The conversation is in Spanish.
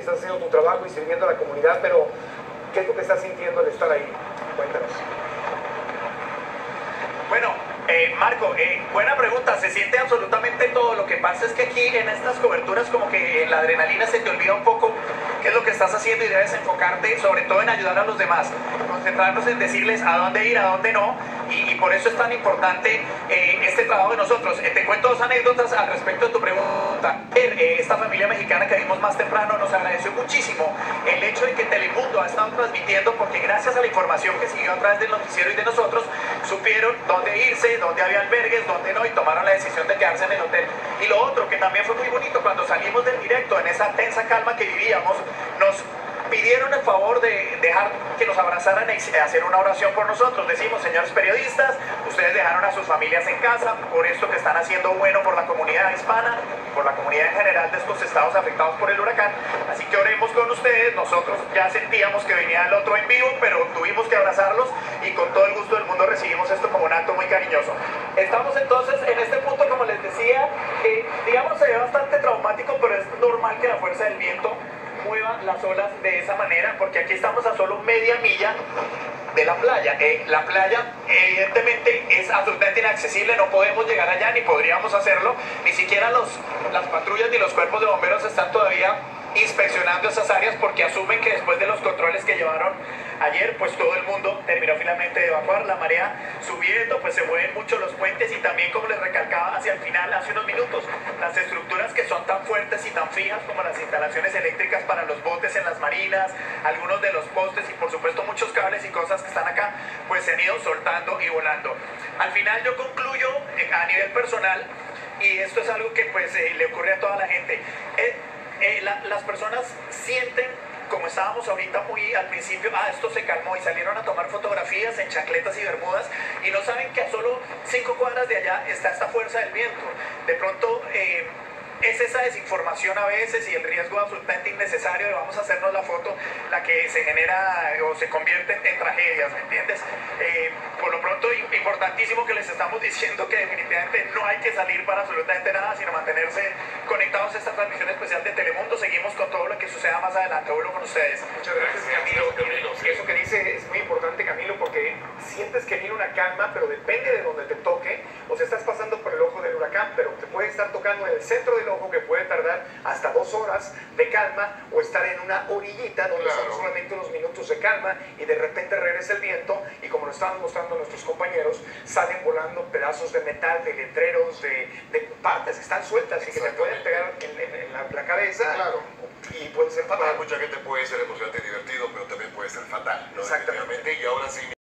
estás haciendo tu trabajo y sirviendo a la comunidad, pero ¿qué es lo que estás sintiendo al estar ahí? Cuéntanos. Bueno, Marco, buena pregunta. Se siente absolutamente todo. Lo que pasa es que aquí en estas coberturas como que la adrenalina se te olvida un poco qué es lo que estás haciendo y debes enfocarte sobre todo en ayudar a los demás, concentrarnos en decirles a dónde ir, a dónde no, y por eso es tan importante este trabajo de nosotros. Te cuento dos anécdotas al respecto de tu pregunta. Esta familia mexicana que vimos más temprano nos agradeció muchísimo el hecho de que Telemundo ha estado transmitiendo, porque gracias a la información que siguió a través del noticiero y de nosotros, supieron dónde irse, dónde había albergues, dónde no, y tomaron la decisión de quedarse en el hotel. Y lo otro que también fue muy bonito, cuando salimos del directo, en esa tensa calma que vivíamos, nos pidieron el favor de dejar que nos abrazaran y hacer una oración por nosotros. Decimos: señores periodistas, ustedes dejaron a sus familias en casa por esto que están haciendo bueno por la comunidad hispana, por la comunidad en general de estos estados afectados por el huracán, así que oremos con ustedes. Nosotros ya sentíamos que venía el otro en vivo, pero tuvimos que abrazarlos y con todo el gusto del mundo recibimos esto como un acto muy cariñoso. Estamos entonces en este punto, como les decía, digamos se ve bastante traumático, pero es normal que la fuerza del viento mueva las olas de esa manera, porque aquí estamos a solo media milla de la playa. La playa evidentemente es absolutamente inaccesible, no podemos llegar allá ni podríamos hacerlo, ni siquiera las patrullas ni los cuerpos de bomberos están todavía inspeccionando esas áreas, porque asumen que después de los controles que llevaron ayer, pues todo el mundo terminó finalmente de evacuar. La marea subiendo, pues se mueven mucho los puentes, y también, como les recalcaba hacia el final, hace unos minutos, las estructuras que son tan fuertes y tan fijas como las instalaciones eléctricas para los botes en las marinas, algunos de los postes y por supuesto muchos cables y cosas que están acá, pues se han ido soltando y volando. Al final yo concluyo a nivel personal, y esto es algo que pues le ocurre a toda la gente. Las personas sienten, como estábamos ahorita muy al principio, esto se calmó, y salieron a tomar fotografías en chancletas y bermudas, y no saben que a solo 5 cuadras de allá está esta fuerza del viento. De pronto es esa desinformación a veces y el riesgo absolutamente innecesario de vamos a hacernos la foto la que se genera o se convierte en tragedias, ¿me entiendes? Por lo pronto, importantísimo que les estamos diciendo que definitivamente no hay que salir para absolutamente nada, sino mantenerse conectados a esta transmisión especial de Telemundo. Seguimos con todo lo que suceda más adelante. Vuelvo con ustedes. Muchas gracias, Camilo. Eso que dice es muy importante, Camilo, porque sientes que viene una calma, pero depende de donde te toque. O sea, estás pasando por el ojo del huracán, pero te puede estar tocando en el centro del ojo, que puede tardar hasta 2 horas de calma, o estar en una orillita donde son solamente unos minutos de calma, y de repente regresa el viento, y como lo estaban mostrando nuestros compañeros, salen volando pedazos de metal, de letreros, de partes que están sueltas y que te pueden pegar en la cabeza. Claro. Y puede ser fatal. Para mucha gente puede ser emocionante y divertido, pero también puede ser fatal, ¿no? Exactamente. Y ahora sí.